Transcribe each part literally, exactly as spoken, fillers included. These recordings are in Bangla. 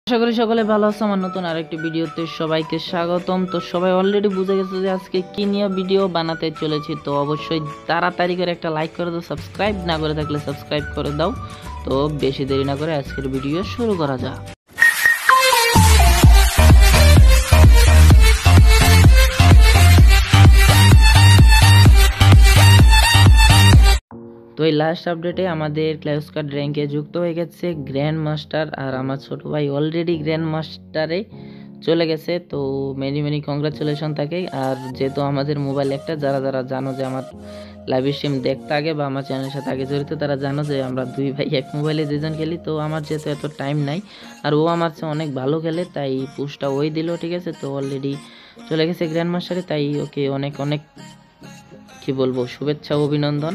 আশা করি সকলে ভালো আছে। আমার নতুন আরেকটি ভিডিওতে সবাইকে স্বাগতম। তো সবাই অলরেডি বুঝে গেছে যে আজকে কি নিয়ে ভিডিও বানাতে চলেছি। তো অবশ্যই তাড়াতাড়ি করে একটা লাইক করে দাও, সাবস্ক্রাইব না করে থাকলে সাবস্ক্রাইব করে দাও। তো বেশি দেরি না করে আজকের ভিডিও শুরু করা যাক। তো এই লাস্ট আপডেটে আমাদের ক্ল্যাশ কার্ড র্যাঙ্কে যুক্ত হয়ে গেছে গ্র্যান্ড মাস্টার, আর আমার ছোট ভাই অলরেডি গ্র্যান্ড মাস্টারে চলে গেছে। তো মেনি মেনি কংগ্রাচুলেশন থাকে। আর যেহেতু আমাদের মোবাইল একটা, যারা যারা জানো যে আমার লাইভ স্ট্রিম দেখতে আগে বা আমার চ্যানেলের সাথে আগে জড়িত, তারা জানো যে আমরা দুই ভাই এক মোবাইলে দুজন খেলি। তো আমার যেহেতু এত টাইম নাই, আর ও আমার চেয়ে অনেক ভালো খেলে, তাই পুশটা ওই দিল, ঠিক আছে। তো অলরেডি চলে গেছে গ্র্যান্ড মাস্টারে, তাই ওকে অনেক অনেক কি বলবো শুভেচ্ছা অভিনন্দন।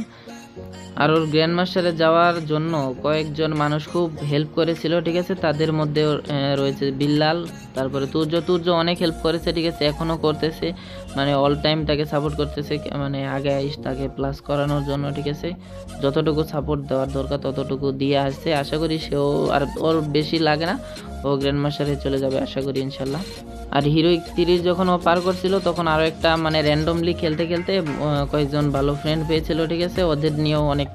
আর ওর গ্র্যান্ড মাস্টারে যাওয়ার জন্য কয়েকজন মানুষ খুব হেল্প করেছিল, ঠিক আছে। তাদের মধ্যে রয়েছে বিল্লাল, তারপরে তুর্য তুর্য অনেক হেল্প করেছে, ঠিক আছে, এখনও করতেছে, মানে অল টাইম তাকে সাপোর্ট করতেছে, মানে আগে আইস তাকে প্লাস করানোর জন্য, ঠিক আছে। যতটুকু সাপোর্ট দেওয়ার দরকার ততটুকু দিয়ে আসছে। আশা করি সেও আর ওর বেশি লাগে না, ও গ্র্যান্ড মাস্টারে চলে যাবে আশা করি ইনশাল্লাহ। আর হিরোইক তিরিশ যখন ও পার করছিল তখন আরও একটা মানে র্যান্ডমলি খেলতে খেলতে কয়েকজন ভালো ফ্রেন্ড পেয়েছিল, ঠিক আছে। ওদের নিয়েও অনেক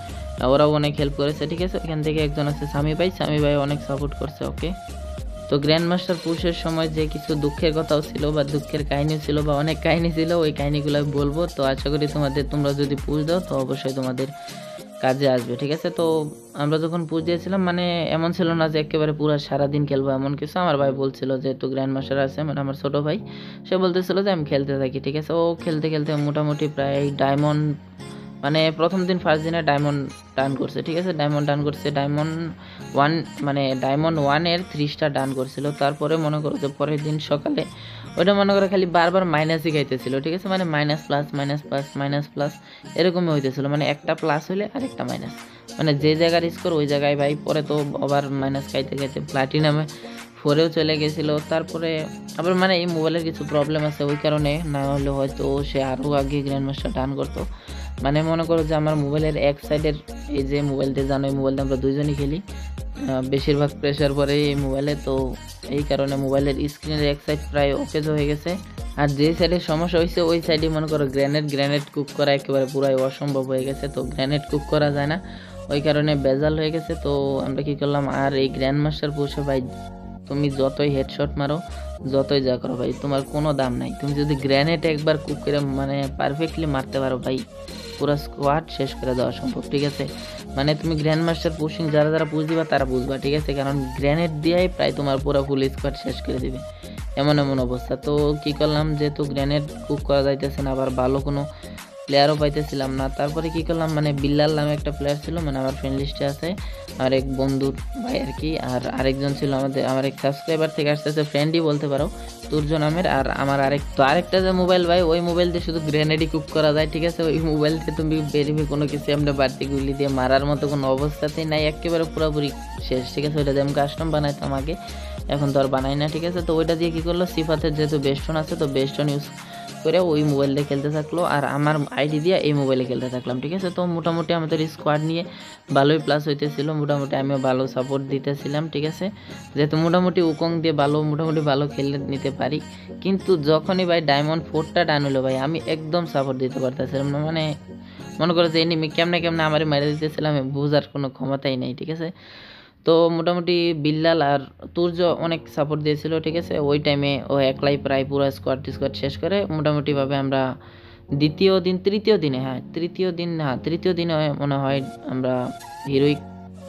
ওরাও অনেক হেল্প করেছে, ঠিক আছে। এখান থেকে একজন আছে সামি ভাই, সামি ভাই অনেক সাপোর্ট করছে ওকে। তো গ্র্যান্ড মাস্টার পুশের সময় যে কিছু দুঃখের কথাও ছিল বা দুঃখের কাহিনী ছিল বা অনেক কাহিনী ছিল, ওই কাহিনীগুলো বলবো। তো আশা করি তোমাদের তোমরা যদি পুশ দাও তো অবশ্যই তোমাদের কাজে আসবে, ঠিক আছে। তো আমরা যখন পুজ দিয়েছিলাম, মানে এমন ছিল না যে একেবারে পুরো সারাদিন খেলবো এমন কিছু। আমার ভাই বলছিল যে একটু গ্র্যান্ড মাস্টার আছে, মানে আমার ছোটো ভাই, সে বলতেছিল যে আমি খেলতে থাকি, ঠিক আছে। ও খেলতে খেলতে মোটামুটি প্রায় ডায়মন্ড, মানে প্রথম দিন ফার্স্ট দিনে ডায়মন্ড ডান করছে, ঠিক আছে। ডায়মন্ড ডান করছে, ডায়মন্ড ওয়ান মানে ডায়মন্ড ওয়ানের থ্রি স্টার ডান করছিল। তারপরে মনে করো যে পরের দিন সকালে ওইটা মনে করে খালি বারবার মাইনাসই খাইতেছিল, ঠিক আছে। মানে minus plus minus plus minus plus এরকমই হইতেছিল, মানে একটা প্লাস হইলে আরেকটা মাইনাস, মানে যে জায়গার স্কোর ওই জায়গায় ভাই। পরে তো আবার মাইনাস খাইতে খাইতে প্লাটিনামে ফোরেও চলে গেছিলো। তারপরে আবার মানে এই মোবাইলের কিছু প্রবলেম আছে, ওই কারণে না হলে হয়তো সে আরও আগে গ্র্যান্ড মাস্টার ডান করতো। মানে মনে করো যে আমার মোবাইলের এক সাইডের এই যে মোবাইলটা জানো, এই মোবাইলটা আমরা দুইজনই খেলি, বেশিরভাগ প্রেশার পরে এই মোবাইলে। তো এই কারণে মোবাইলের স্ক্রিনের এক সাইড প্রায় ওকেজ হয়ে গেছে। আর যে সাইডে সমস্যা হয়েছে ওই সাইডে মনে করো গ্রেনেড গ্রেনেড কুক করা একেবারে পুরাই অসম্ভব হয়ে গেছে। তো গ্রেনেড কুক করা যায় না, ওই কারণে বেজাল হয়ে গেছে। তো আমরা কি করলাম, আর এই গ্র্যান্ড মাস্টার পুষে ভাই তুমি যতই হেডশট মারো, যতই যা করো ভাই, তোমার কোনো দাম নাই। তুমি যদি গ্রেনেড একবার কুক করে মানে পারফেক্টলি মারতে পারো ভাই, পুরো স্কোয়াড শেষ করে দেওয়া সম্ভব, ঠিক আছে। মানে তুমি গ্র্যান্ড মাস্টার পুশিং যারা যারা পুষ দিবা তারা বুঝবা, ঠিক আছে, কারণ গ্রেনেড দিয়েই প্রায় তোমার পুরো ফুল স্কোয়াড শেষ করে দিবে, এমন এমন অবস্থা। তো কি করলাম, যেহেতু গ্রেনেড কুক করা যাইতেছে না, আবার ভালো কোনো প্লেয়ারও পাইতেছিলাম না, তারপরে কি করলাম, মানে বিল্লাল নামে একটা প্লেয়ার ছিল, মানে আমার ফ্রেন্ড লিস্টে আছে, আর এক বন্ধুর ভাই আর কি, আর আরেকজন ছিল আমাদের আমার এক সাবস্ক্রাইবার থেকে আসতেছে, ফ্রেন্ডই বলতে পারো, তুর্য নামের। আর আমার আরেক তো আরেকটা যে মোবাইল ভাই, ওই মোবাইল দিয়ে শুধু গ্রেনেডই কুক করা যায়, ঠিক আছে। ওই মোবাইল দিয়ে তুমি বেরিয়ে কোনো কিছু আমরা বাড়তি গুলি দিয়ে মারার মতো কোনো অবস্থাতেই নাই, একেবারে পুরোপুরি শেষ, ঠিক আছে। ওইটা দিয়ে আমি কাস্টম বানাইতাম আগে, এখন তো আর বানাই না, ঠিক আছে। তো ওইটা দিয়ে কী করলো, সিফাতের যেহেতু বেস্টন আছে, তো বেস্টন ইউজ করে ওই মোবাইল দিয়ে খেলতে থাকলো, আর আমার আইডি দিয়ে এই মোবাইলে খেলতে থাকলাম, ঠিক আছে। তো মোটামুটি আমাদের স্কোয়াড নিয়ে ভালোই প্লাস হইতেছিল, মোটামুটি আমিও ভালো সাপোর্ট দিতেছিলাম, ঠিক আছে। যেহেতু মোটামুটি উকং দিয়ে ভালো মোটামুটি ভালো খেলে নিতে পারি, কিন্তু যখনই ভাই ডায়মন্ড ফোরটা ডান হলো ভাই, আমি একদম সাপোর্ট দিতে পারতেছিলাম না। মানে মনে করো যে এনিমি কেমনে কেমনে আমারই মারে দিতেছিলাম, বোঝার কোনো ক্ষমতাই নেই, ঠিক আছে। তো মোটামুটি বিল্লাল আর তুর্য অনেক সাপোর্ট দিয়েছিল, ঠিক আছে। ওই টাইমে ও একলাই প্রায় পুরো স্কোয়াড স্কোয়াড শেষ করে মোটামুটিভাবে আমরা দ্বিতীয় দিন তৃতীয় দিনে হ্যাঁ তৃতীয় দিন হ্যাঁ তৃতীয় দিনে মনে হয় আমরা হিরোইক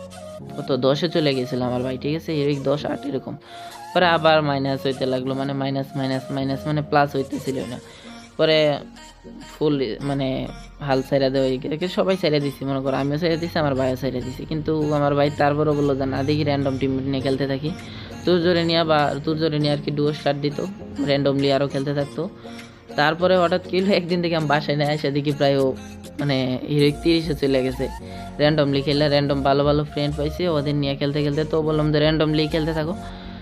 কত দশে চলে গেছিলাম আমার ভাই, ঠিক আছে। হিরোইক দশ আট এরকম, পরে আবার মাইনাস হইতে লাগলো, মানে মাইনাস মাইনাস মাইনাস মানে প্লাস হইতেছিল না। পরে ফুল মানে হাল সাইরা দেওয়া সবাই সাইরা দিছি, মনে করো আমিও সাইরা দিছি, আমার ভাইও সাইরা দিছি, কিন্তু আমার ভাই তারপরও বললো যে না দেখি র্যান্ডম টিম নিয়ে খেলতে থাকি। তোর জোরে নিয়ে বা তোর জোরে নিয়ে আর কি ডুয়ো স্টার্ট দিত, র্যান্ডমলি আরও খেলতে থাকতো। তারপরে হঠাৎ কি হলো, একদিন থেকে আমি বাসায় নিয়ে আসে দেখি প্রায় ও মানে হিরোইক তিরিশে চলে গেছে, র্যান্ডমলি খেলে র্যান্ডম ভালো ভালো ফ্রেন্ড পাইছে ওদের নিয়ে খেলতে খেলতে। তো বললাম যে র্যান্ডমলি খেলতে থাকো।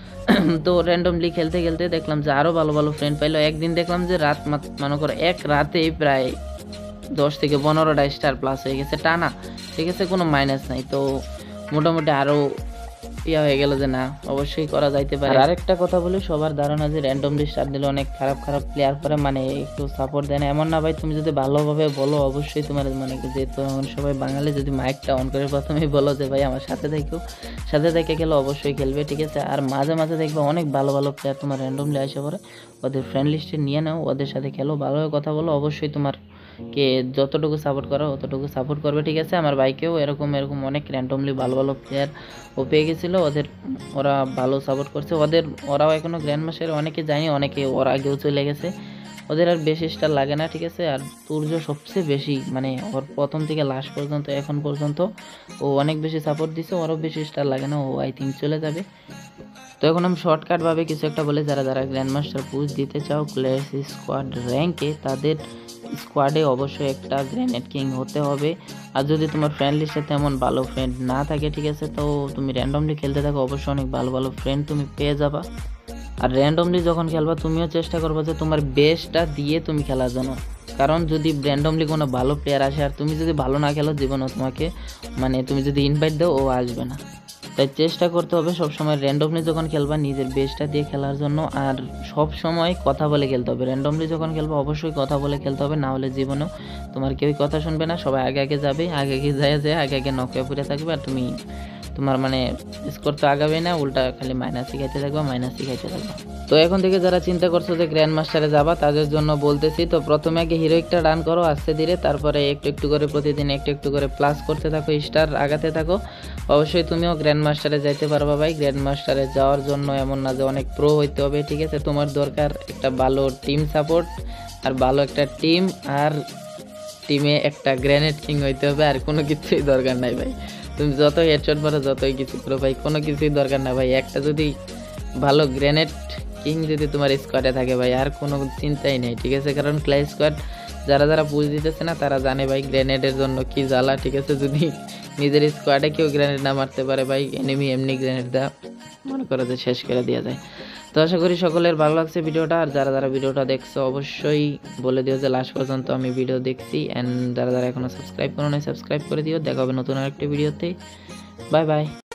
তো র্যান্ডমলি খেলতে খেলতে দেখলাম যে আরও ভালো ভালো ফ্রেন্ড পাইলো। একদিন দেখলাম যে রাত মনে করো এক রাতেই প্রায় দশ থেকে পনেরোটা স্টার প্লাস হয়ে গেছে টানা, ঠিক আছে, কোনো মাইনাস নাই। তো মোটামুটি আরও ইয়া হয়ে গেল যে না অবশ্যই করা যাইতে পারে। আর আরেকটা কথা বলি, সবার ধারণা যে র্যান্ডমলি স্টার দিলে অনেক খারাপ খারাপ প্লেয়ার করে, মানে একটু সাপোর্ট দেয় না, এমন না ভাই। তুমি যদি ভালোভাবে বলো অবশ্যই তোমার মানে যেহেতু সবাই বাঙালি, যদি মাইকটা অন করে প্রথমেই বলো যে ভাই আমার সাথে থেকেও সাথে থেকে খেলো, অবশ্যই খেলবে, ঠিক আছে। আর মাঝে মাঝে দেখবে অনেক ভালো ভালো প্লেয়ার তোমার র্যান্ডমলি আসে পড়ে, ওদের ফ্রেন্ড লিস্টে নিয়ে নাও, ওদের সাথে খেলো, ভালোভাবে কথা বলো, অবশ্যই তোমার কে যতটুকু সাপোর্ট করো অতটুকু সাপোর্ট করবে, ঠিক আছে। আমার বাইকেও এরকম এরকম অনেক র্যান্ডমলি ভালো ভালো প্লেয়ার ও পেয়ে গেছিলো, ওদের ওরা ভালো সাপোর্ট করছে, ওদের ওরাও এখনও গ্র্যান্ড মাস্টারে অনেকে যায়নি, অনেকে ওর আগেও চলে গেছে, ওদের আর বেশি স্টার লাগে না, ঠিক আছে। আর তুর্য সবচেয়ে বেশি মানে ওর প্রথম থেকে লাস্ট পর্যন্ত এখন পর্যন্ত ও অনেক বেশি সাপোর্ট দিছে, ওরও বেশি স্টার লাগে না, ও আই থিঙ্ক চলে যাবে। তো এখন আমি শর্টকাটভাবে কিছু একটা বলে, যারা যারা গ্র্যান্ড মাস্টার পুশ দিতে চাও ক্লেস স্কোয়াড র্যাঙ্কে, তাদের স্কোয়াডে অবশ্যই একটা গ্রেনেড কিং হতে হবে। আর যদি তোমার ফ্রেন্ড লিস্টে তেমন ভালো ফ্রেন্ড না থাকে, ঠিক আছে, তো তুমি র্যান্ডমলি খেলতে থাকো, অবশ্যই অনেক ভালো ভালো ফ্রেন্ড তুমি পেয়ে যাবা। আর র্যান্ডমলি যখন খেলবা তুমিও চেষ্টা করবে যে তোমার বেস্টটা দিয়ে তুমি খেলার জন্য, কারণ যদি র্যান্ডমলি কোনো ভালো প্লেয়ার আসে আর তুমি যদি ভালো না খেলো, জীবনও তোমাকে মানে তুমি যদি ইনভাইট দাও ও আসবে না। তাই চেষ্টা করতে হবে সবসময় র্যান্ডমলি যখন খেলবা নিজের বেস্টটা দিয়ে খেলার জন্য, আর সব সময় কথা বলে খেলতে হবে। র্যান্ডমলি যখন খেলবা অবশ্যই কথা বলে খেলতে হবে, না হলে জীবনেও তোমার কেউই কথা শুনবে না, সবাই আগে আগে যাবে, আগে আগে যায় যায় আগে আগে নকে পড়ে থাকবে, আর তুমি তোমার মানে স্কোর তো আগাবে না, উল্টা খালি মাইনাসই খাইতে থাকবা মাইনাসই খাইতে থাকবা। তো এখন থেকে যারা চিন্তা করছো যে গ্র্যান্ড মাস্টারে যাবা তাদের জন্য বলতেছি, তো প্রথমে আগে হিরোইকটা রান করো আস্তে ধীরে, তারপরে একটু একটু করে প্রতিদিন একটু একটু করে প্লাস করতে থাকো, স্টার আগাতে থাকো, অবশ্যই তুমিও গ্র্যান্ড মাস্টারে যাইতে পারবা ভাই। গ্র্যান্ড মাস্টারে যাওয়ার জন্য এমন না যে অনেক প্রো হইতে হবে, ঠিক আছে, তোমার দরকার একটা ভালো টিম সাপোর্ট, আর ভালো একটা টিম, আর টিমে একটা গ্রেনেড কিং হইতে হবে, আর কোনো কিছুই দরকার নাই ভাই। তুমি যত হেডশট মারো যতই কিছু করো ভাই, কোনো কিছুই দরকার না ভাই, একটা যদি ভালো গ্রেনেড কিং যদি তোমার স্কোয়াডে থাকে ভাই, আর কোনো চিন্তাই নেই, ঠিক আছে। কারণ ক্লাই স্কোয়াড যারা যারা পুশ দিতেছে না তারা জানে ভাই গ্রেনেডের জন্য কি জ্বালা, ঠিক আছে। যদি নিজের স্কোয়াডে কেউ গ্রেনেড না মারতে পারে ভাই, এনিমি এমনি গ্রেনেড দেওয়া মনে করে যে শেষ করে দেওয়া যায়। তো আশা করি সকলের ভালো লাগছে ভিডিওটা, আর যারা যারা ভিডিওটা দেখছো অবশ্যই বলে দিও যে লাস্ট পর্যন্ত আমি ভিডিও দেখছি, অ্যান্ড যারা যারা এখনো সাবস্ক্রাইব করো নাই সাবস্ক্রাইব করে দিও। দেখা হবে নতুন আরেকটি ভিডিওতে, বাই বাই।